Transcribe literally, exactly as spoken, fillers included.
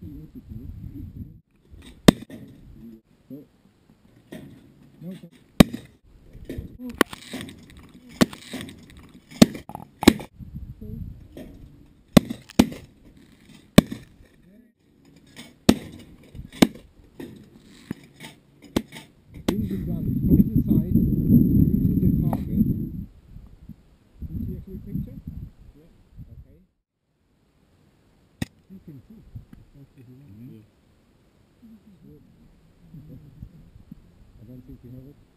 Use the gun from the side, using the target. You see a clear picture? Yeah. Okay. You can see. If you want. Mm-hmm. Yeah. I don't think you have it.